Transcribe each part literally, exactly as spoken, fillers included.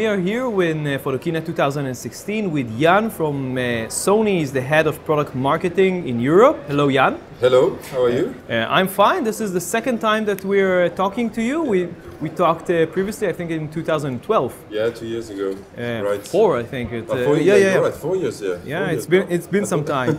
are here in uh, Photokina two thousand sixteen with Jan from uh, Sony. Is the head of product marketing in Europe. Hello, Jan. Hello, how are you? Uh, I'm fine. This is the second time that we're uh, talking to you. We we talked uh, previously, I think, in two thousand twelve. Yeah, two years ago. Uh, right. Four, I think. It, Uh, four, yeah, yeah, yeah, yeah. Right, four years, yeah. Yeah, four it's years been now. it's been some time.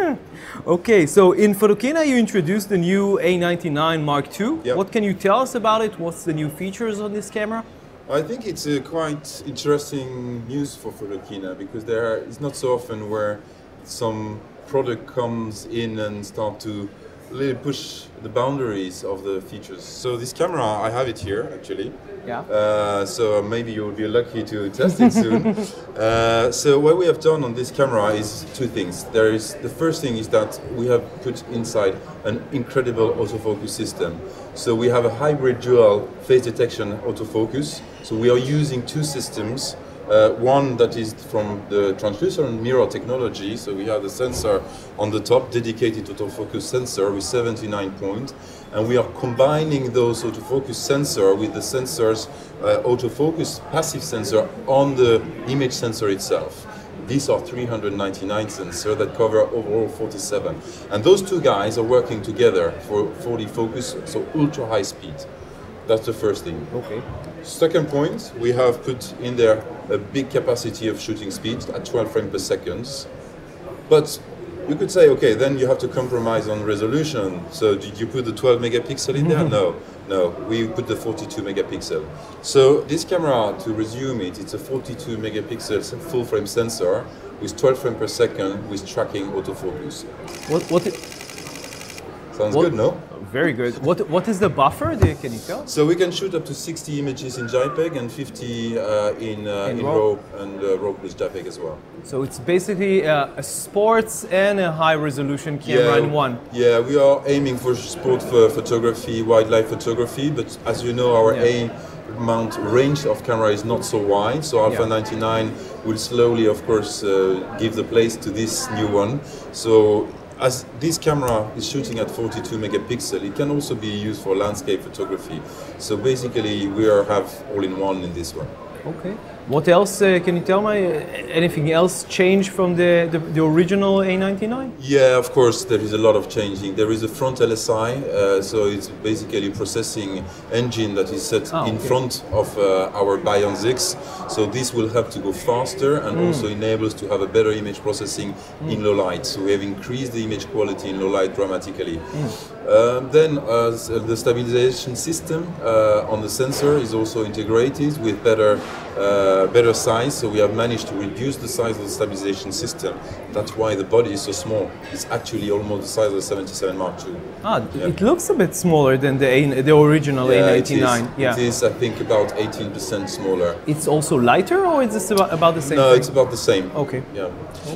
Okay, so in Photokina you introduced the new A ninety-nine Mark two. Yep. What can you tell us about it? What's the new features on this camera? I think it's uh, quite interesting news for Photokina because there is not so often where some product comes in and start to really push the boundaries of the features. So this camera, I have it here actually. Yeah. Uh, so maybe you will be lucky to test it soon. uh, so what we have done on this camera is two things. There is the first thing is that we have put inside an incredible autofocus system. So we have a hybrid dual phase detection autofocus. So we are using two systems. Uh, one that is from the translucent mirror technology, so we have the sensor on the top, dedicated autofocus sensor with seventy-nine points, and we are combining those autofocus sensor with the sensors uh, autofocus passive sensor on the image sensor itself. These are three hundred ninety-nine sensors that cover overall forty-seven, and those two guys are working together for forty focus, so ultra high speed. That's the first thing. Okay. Second point, we have put in there a big capacity of shooting speed at twelve frames per second. But you could say, okay, then you have to compromise on resolution. So did you put the twelve megapixel in there? No, no, we put the forty-two megapixel. So this camera, to resume it, it's a forty-two megapixel full frame sensor with twelve frames per second with tracking autofocus. What what? Sounds what, good, no? Very good. What what is the buffer? Do you, can you tell? So we can shoot up to sixty images in JPEG and fifty uh, in, uh, In in RAW? RAW and uh, RAW plus JPEG as well. So it's basically uh, a sports and a high resolution camera in one. Yeah, we are aiming for sport ph- photography, wildlife photography, but as you know, our Yeah. A mount range of camera is not so wide, so Alpha Yeah. ninety-nine will slowly, of course, uh, give the place to this new one. So as this camera is shooting at forty-two megapixel, it can also be used for landscape photography. So basically, we are have all-in-one in this one. Okay. What else uh, can you tell me? Uh, Anything else changed from the, the, the original A ninety-nine? Yeah, of course, there is a lot of changing. There is a front L S I, uh, so it's basically processing engine that is set Ah, in okay. front of uh, our Bion six. So this will help to go faster and Mm. also enable us to have a better image processing Mm. in low light. So we have increased the image quality in low light dramatically. Mm. Um, then uh, s- the stabilization system uh, on the sensor is also integrated with better uh, better size, so we have managed to reduce the size of the stabilization system. That's why the body is so small. It's actually almost the size of the seventy-seven Mark two. Ah, Yeah. it looks a bit smaller than the A, the original Yeah, A it is. ninety-nine. Yeah. It is, I think, about eighteen percent smaller. It's also lighter, or is this about, about the same No, thing? it's about the same. Okay. Yeah.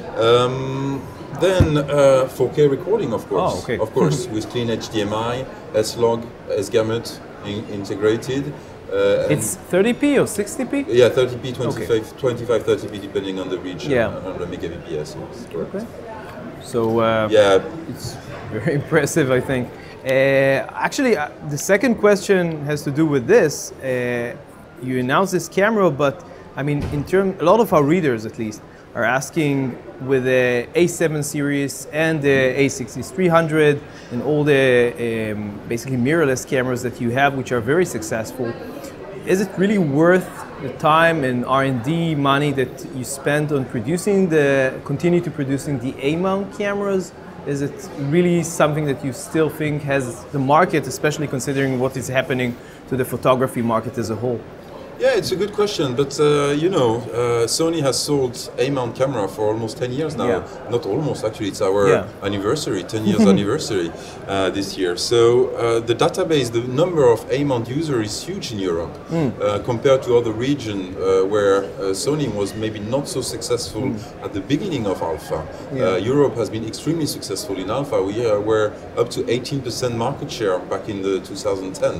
Um, then uh, four K recording, of course. Oh, okay. Of course, with clean H D M I, S-Log, S-Gamut in- integrated. Uh, and It's thirty p or sixty p? yeah, thirty p, twenty-five, twenty-five, thirty p, depending on the region. Yeah. one hundred megabps. Yes, correct. Okay. So uh, Yeah, it's very impressive, I think. Uh, actually, uh, the second question has to do with this. Uh, you announced this camera, but I mean, in term, a lot of our readers, at least, are asking with the A seven series and the A sixty-three hundred and all the um, basically mirrorless cameras that you have, which are very successful. Is it really worth the time and R and D money that you spend on producing the, continue to producing the A-mount cameras? Is it really something that you still think has the market, especially considering what is happening to the photography market as a whole? Yeah, it's a good question, but uh, you know, uh, Sony has sold A-mount camera for almost ten years now. Yeah. Not almost, actually, it's our Yeah. anniversary, ten years anniversary uh, this year. So uh, the database, the number of A-mount users is huge in Europe Mm. uh, compared to other regions uh, where uh, Sony was maybe not so successful Mm. at the beginning of Alpha. Yeah. Uh, Europe has been extremely successful in Alpha. We uh, were up to eighteen percent market share back in the two thousand ten.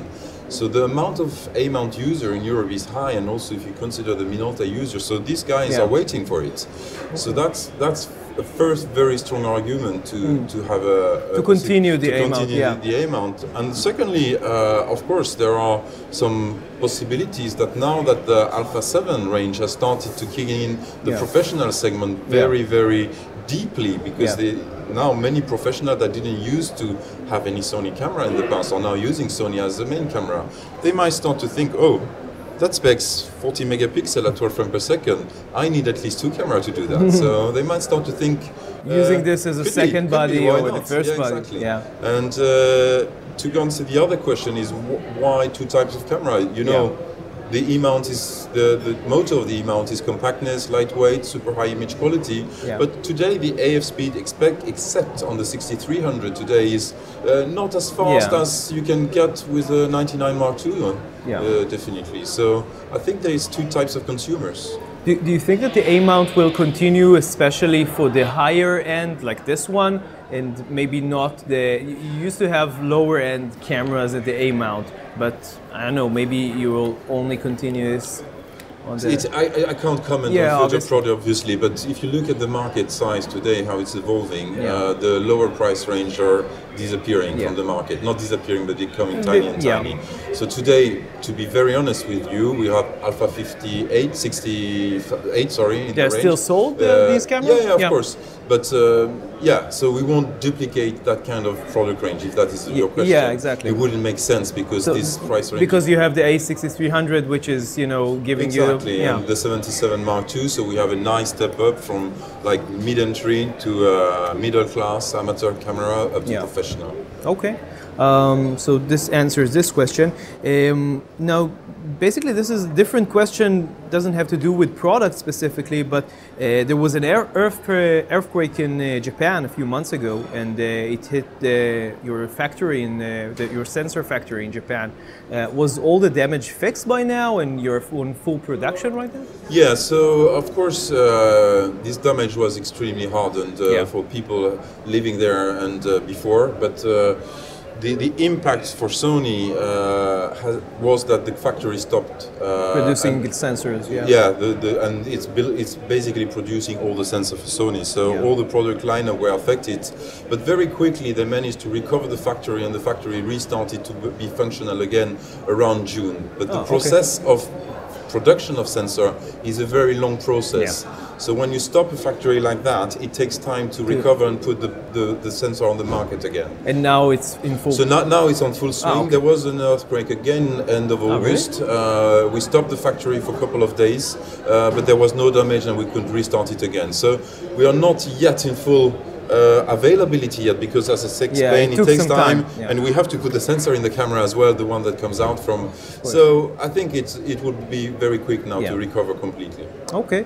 So the amount of A-mount user in Europe is high, and also if you consider the Minolta user, so these guys Yeah. are waiting for it. So that's that's a first very strong argument to, Mm. to have a, a To continue the to A-mount, continue yeah. the, the A-mount. And secondly, uh, of course, there are some possibilities that now that the Alpha seven range has started to kick in the Yeah. professional segment very, very deeply, because Yeah. they, now many professionals that didn't used to have any Sony camera in the past are now using Sony as the main camera. They might start to think, oh, that specs forty megapixel at twelve frames per second. I need at least two cameras to do that. So they might start to think uh, Using this as a could be, second could be, body why or the not? first yeah, body. Exactly. Yeah. And uh, to answer the other question is wh- why two types of camera? You know, Yeah. the E-mount is the, the motto of the E-mount is compactness, lightweight, super high image quality. Yeah. But today the A F speed expect except on the sixty-three hundred today is uh, not as fast Yeah. as you can get with a ninety-nine Mark two. Yeah. Uh, definitely. So I think there is two types of consumers. Do, do you think that the A-mount will continue, especially for the higher end, like this one, and maybe not the? You used to have lower end cameras at the A-mount, but I don't know. Maybe you will only continue this on the. It's, I, I- I can't comment Yeah, on future obviously. product, obviously, but if you look at the market size today, how it's evolving, Yeah. uh, the lower price range are disappearing Yeah. from the market. Not disappearing, but becoming tiny and yeah. tiny. So today, to be very honest with you, we have Alpha fifty-eight, sixty-eight, sorry. in the They're range. still sold, uh, these cameras? Yeah, yeah, of Yeah. course. But uh, yeah, so we won't duplicate that kind of product range, if that is your question. yeah, exactly. It wouldn't make sense because So, this price range. because you have the A sixty-three hundred, which is, you know, giving Exactly, you. Yeah. and the seventy-seven Mark two, so we have a nice step up from like mid-entry to uh, middle-class amateur camera up to Yeah. professional. Okay, um, so this answers this question. Um, now, basically, this is a different question. Doesn't have to do with product specifically, but uh, there was an air, earth, earthquake in uh, Japan a few months ago, and uh, it hit uh, your factory in uh, the, your sensor factory in Japan. Uh, was all the damage fixed by now, and you're in full production right now? Yeah, so of course uh, this damage was extremely hard and uh, Yeah. for people living there and uh, before, but uh, the, the impact for Sony uh, has, was that the factory stopped uh, Producing and- sensors, yeah. Yeah, the, the, and it's built, it's basically producing all the sensors for Sony. So Yeah. all the product lineup were affected, but very quickly they managed to recover the factory, and the factory restarted to be functional again around June. But the Oh, okay. process of production of sensor is a very long process. Yeah. So when you stop a factory like that, it takes time to recover and put the, the, the sensor on the market again. And now it's in full. So now, now it's on full swing. Ah, okay. There was an earthquake again end of really? August. uh, we stopped the factory for a couple of days, uh, but there was no damage and we could restart it again. So we are not yet in full uh, availability yet, because as I Yeah, explained, it it, took takes some time, time, yeah. and we have to put the sensor in the camera as well, the one that comes out from. So I think it's, it would be very quick now Yeah. to recover completely. Okay.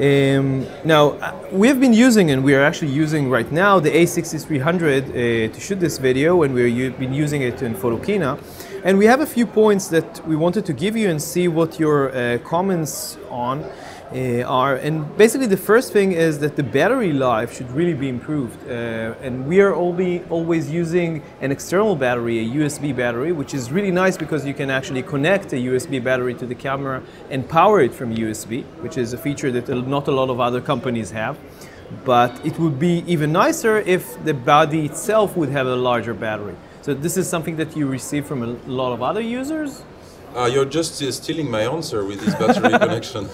Um, now, uh, we have been using, and we are actually using right now, the A sixty-three hundred uh, to shoot this video, and we've been using it in Photokina. And we have a few points that we wanted to give you and see what your uh, comments on uh, are. And basically the first thing is that the battery life should really be improved. Uh, and we are all be always using an external battery, a U S B battery, which is really nice because you can actually connect a U S B battery to the camera and power it from U S B, which is a feature that not a lot of other companies have. But it would be even nicer if the body itself would have a larger battery. So this is something that you receive from a lot of other users? Uh, you're just uh, stealing my answer with this battery connection.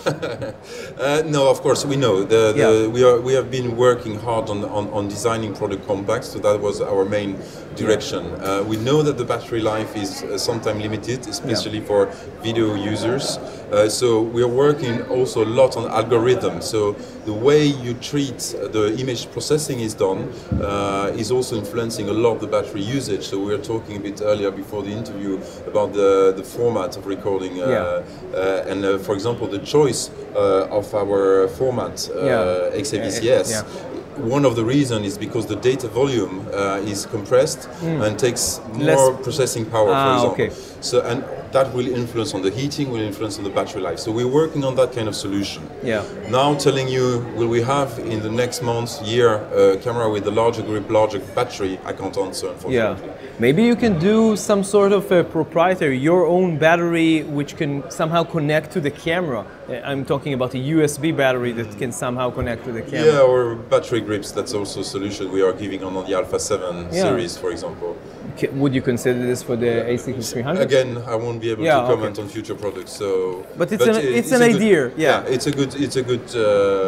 uh, no, of course we know. The, the, Yeah. we are we have been working hard on, on, on designing product compacts, so that was our main direction. Uh, we know that the battery life is uh, sometimes limited, especially for video users. Uh, so we are working also a lot on algorithms. So the way you treat the image processing is done uh, is also influencing a lot of the battery usage. So we were talking a bit earlier before the interview about the, the format of recording, uh, Yeah. uh, and uh, for example the choice uh, of our format, uh, Yeah. X A V C S. Yeah. One of the reasons is because the data volume uh, is compressed and takes more Less- processing power, Ah, for example. okay. So, and that will influence on the heating, will influence on the battery life. So we're working on that kind of solution. Yeah. Now telling you, will we have in the next month, year, a camera with a larger grip, larger battery, I can't answer, unfortunately. Yeah. Maybe you can do some sort of a proprietary, your own battery, which can somehow connect to the camera. I'm talking about a U S B battery that can somehow connect to the camera. Yeah, or battery grips, that's also a solution we are giving on the Alpha seven Yeah. series, for example. K- Would you consider this for the A sixty-three hundred? Again, I won't be able Yeah, to comment okay. on future products. So, But it's an- it- it's an a good- idea, yeah. it's a good, it's a good uh,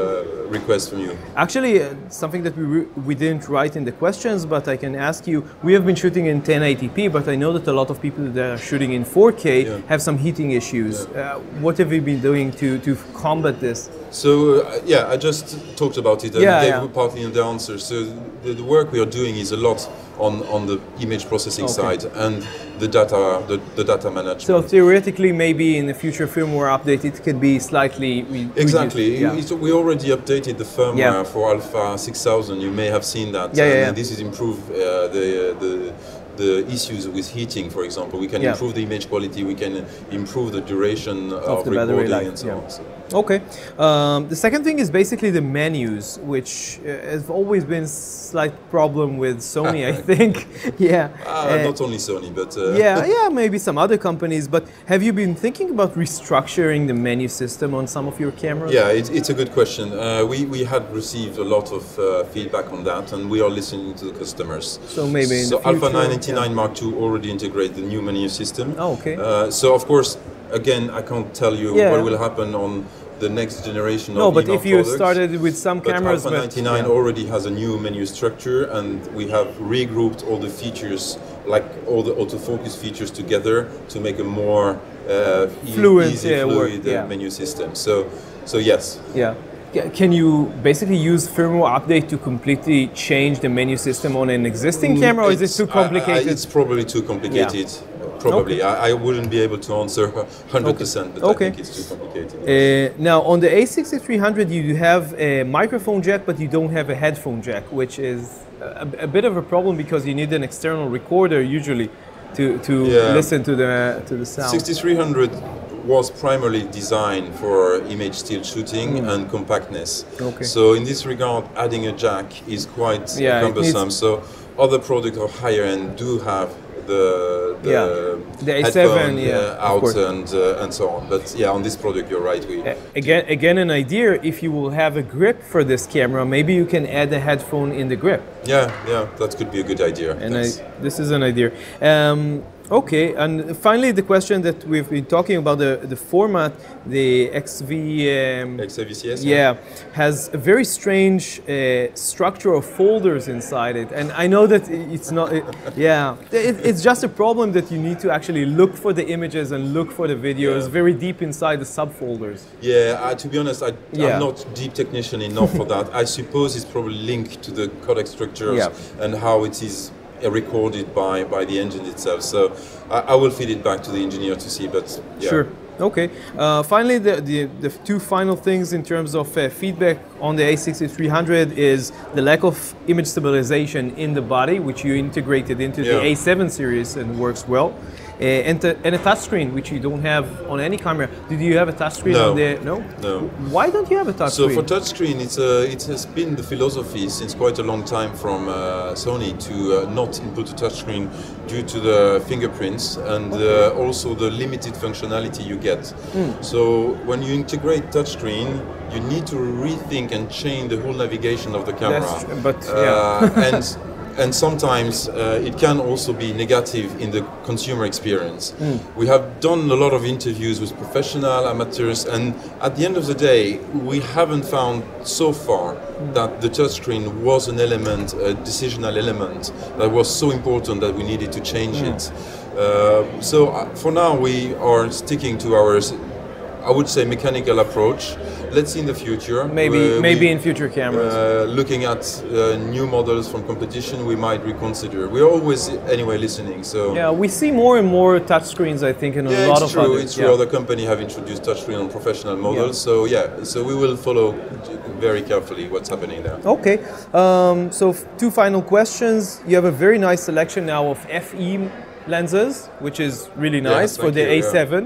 request from you. Actually, uh, something that we, re- we didn't write in the questions, but I can ask you, we have been shooting in ten eighty p, but I know that a lot of people that are shooting in four K Yeah. have some heating issues. Yeah. Uh, what have you been doing to, to combat this? So uh, yeah, I just talked about it and Yeah, gave yeah. you partly the answer. So the, the work we are doing is a lot on, on the image processing Okay. side and the data the, the data management. So theoretically, maybe in the future firmware update, it could be slightly re- Exactly. reduced. Yeah. It's- We already updated the firmware Yeah. for Alpha six thousand. You may have seen that. Yeah, yeah, and yeah. This is improved uh, the the the issues with heating, for example. We can Yeah. improve the image quality. We can improve the duration of, the battery recording life, and so yeah. on. So. Okay. Um, the second thing is basically the menus, which uh, has always been slight problem with Sony, I think. Yeah. Ah, Uh, not only Sony, but uh, yeah, yeah, maybe some other companies. But have you been thinking about restructuring the menu system on some of your cameras? Yeah, it, it's a good question. Uh, we, we had received a lot of uh, feedback on that, and we are listening to the customers. So maybe in so the Alpha future, nine eighty-nine yeah. Mark two already integrate the new menu system. Oh, okay. Uh, so of course, again, I can't tell you Yeah. what will happen on the next generation No, of but E M A if you products. started with some But cameras, Alpha ninety-nine yeah. already has a new menu structure, and we have regrouped all the features, like all the autofocus features, together to make a more uh, e- Fluent, easy, yeah, work, fluid uh, yeah. menu system. So, so yes. Yeah. Ca- Can you basically use firmware update to completely change the menu system on an existing camera, or is it It's- too I- I- complicated? it's probably too complicated. Probably. I, I wouldn't be able to answer one hundred percent, but Okay. I think it's too complicated. Uh, now, on the A sixty-three hundred, you have a microphone jack, but you don't have a headphone jack, which is a, a bit of a problem because you need an external recorder usually to, to Yeah. listen to the to the sound. sixty-three hundred was primarily designed for image still shooting and compactness. Mm. Okay. So in this regard, adding a jack is quite Yeah, it cumbersome. needs- So other products of higher end do have the the, Yeah. The A seven, headphone, yeah, uh, of out course. and uh, and so on. But yeah, on this product, you're right. We Uh, Again, again, an idea. If you will have a grip for this camera, maybe you can add a headphone in the grip. yeah yeah that could be a good idea. And I, Yes. this is an idea. Um, okay, and finally, the question that we've been talking about the the format, the X V. Um, X A V C S. yeah, has a very strange uh, structure of folders inside it, and I know that it's not. It, yeah, it, it's just a problem that you need to actually look for the images and look for the videos Yeah. very deep inside the subfolders. Yeah, uh, to be honest, I, Yeah. I'm not deep technician enough for that. I suppose it's probably linked to the codec structures Yeah. and how it is uh, recorded by, by the engine itself. So I, I will feed it back to the engineer to see, but yeah. Sure. Okay. Uh, finally, the, the, the two final things in terms of uh, feedback on the A sixty-three hundred is the lack of image stabilization in the body, which you integrated into the Yeah. A seven series and works well. Uh, and, the, and a touchscreen, which you don't have on any camera. Did you have a touchscreen No. on the? No. No. Why don't you have a So touchscreen? for touchscreen, it's a, it has been the philosophy since quite a long time from uh, Sony to uh, not input a touchscreen due to the fingerprints and uh, also the limited functionality you get. So when you integrate touchscreen, you need to rethink and change the whole navigation of the camera. That's true, but, Uh, yeah. and and sometimes uh, it can also be negative in the consumer experience. We have done a lot of interviews with professional amateurs, and at the end of the day, we haven't found so far that the touchscreen was an element, a decisional element that was so important that we needed to change it. Uh, so uh, for now, we are sticking to our, I would say, mechanical approach. Let's see in the future. maybe Uh, maybe we- in future cameras. uh, looking at uh, new models from competition, we might reconsider. We're always, anyway, listening. So yeah, we see more and more touchscreens, I think, in a yeah, lot it's of true. others. It's true. yeah. Other companies have introduced touchscreen on professional models. Yeah. So yeah, so we will follow very carefully what's happening there. Okay, um, so f- two final questions. You have a very nice selection now of F E lenses, which is really Yeah, nice for thank the you, A seven.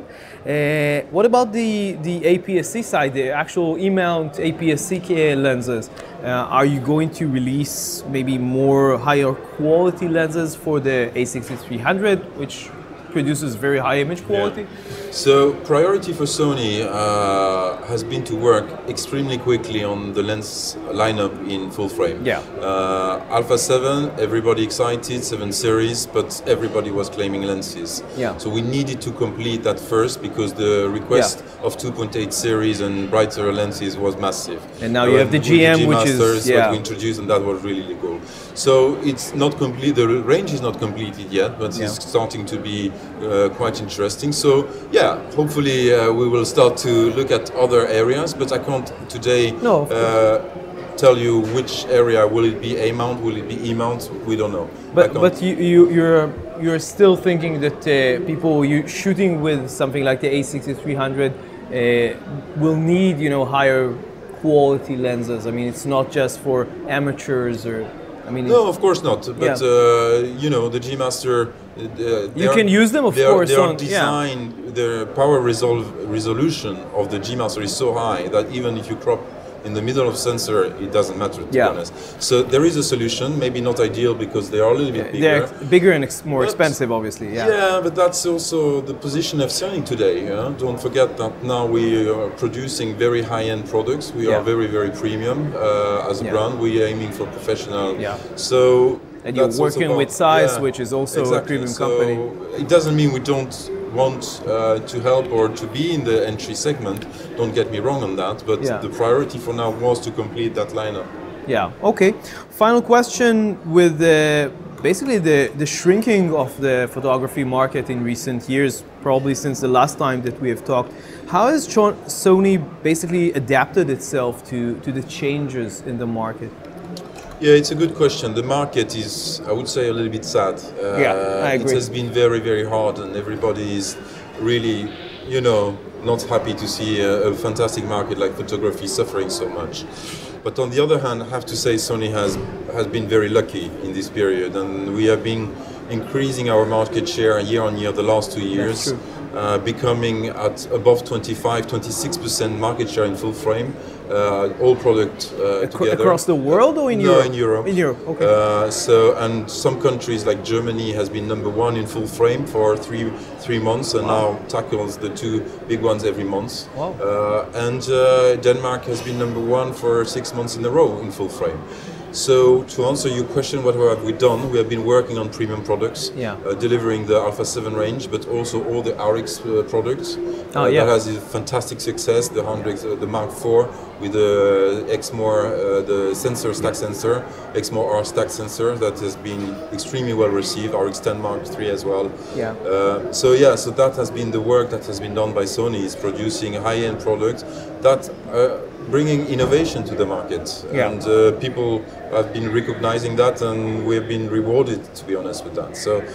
Uh, what about the, the A P S C side, the actual E-mount A P S C lenses? Uh, are you going to release maybe more higher quality lenses for the A sixty-three hundred, which produces very high image quality? Yeah. So priority for Sony uh, has been to work extremely quickly on the lens lineup in full frame. Yeah. Uh, Alpha seven, everybody excited, seven series, but everybody was claiming lenses. Yeah. So we needed to complete that first because the request Yeah. of two point eight series and brighter lenses was massive. And now you have the with G M, G which is- Masters, yeah. what we introduced, and that was really cool. So it's not complete. The range is not completed yet, but Yeah. it's starting to be uh, quite interesting. So yeah, hopefully uh, we will start to look at other areas. But I can't today No, of uh, tell you which area. Will it be A mount? Will it be E mount? We don't know. I But can't- but you, you you're you're still thinking that uh, people you shooting with something like the A sixty-three hundred uh, will need you know higher quality lenses. I mean, it's not just for amateurs or. I mean, No, of course not. But Yeah. uh, you know, the G Master. Uh, they You are- can use them, of they are- course, They are on- yeah. designed. The power resolve resolution of the G Master is so high that even if you crop in the middle of sensor, it doesn't matter. To Yeah. be honest. So there is a solution. Maybe not ideal because they are a little bit bigger. they're bigger and ex- more But- expensive, obviously. Yeah. Yeah, but that's also the position of Sony today. Yeah? Don't forget that now we are producing very high-end products. We Yeah. are very, very premium uh, as a Yeah. brand. We are aiming for professional. Yeah. So And you're that's also working part- with Zeiss, yeah, which is also a exactly. premium So company. it doesn't mean we don't want uh, to help or to be in the entry segment. Don't get me wrong on that. But Yeah. the priority for now was to complete that lineup. Yeah. Okay. Final question with the basically the, the shrinking of the photography market in recent years, probably since the last time that we have talked. How has Cho- Sony basically adapted itself to, to the changes in the market? Yeah, it's a good question. The market is, I would say, a little bit sad. Uh, Yeah, I agree. It has been very, very hard, and everybody is really, you know, not happy to see a, a fantastic market like photography suffering so much. But on the other hand, I have to say Sony has has been very lucky in this period, and we have been increasing our market share year on year the last two years, true. uh, becoming at above twenty-five, twenty-six percent market share in full frame, uh, all product uh, Acro- together. across the world or in No, Europe? in Europe. In Europe. Okay. Uh, so, and some countries like Germany has been number one in full frame for three three months, and now tackles the two big ones every month. Wow. Uh, and uh, Denmark has been number one for six months in a row in full frame. So, to answer your question, what have we done? We have been working on premium products, Yeah. uh, delivering the Alpha seven range, but also all the R X uh, products. Oh, uh, yeah. That has a fantastic success. The one hundred, uh, the Mark four with the Exmor, uh, the sensor stack sensor, Exmor R stack sensor that has been extremely well received. R X ten Mark three as well. Yeah. Uh, so yeah, so that has been the work that has been done by Sony, is producing high-end products that uh, bringing innovation to the market, Yeah. and uh, people have been recognizing that, and we have been rewarded, to be honest with that. So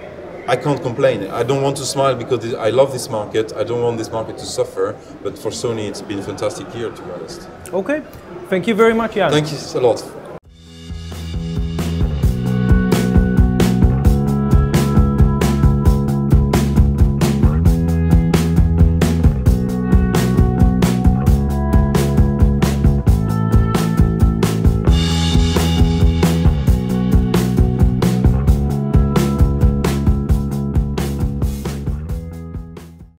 I can't complain. I don't want to smile because I love this market. I don't want this market to suffer. But for Sony, it's been a fantastic year, to be honest. Okay. Thank you very much, Jan. Thank you a lot.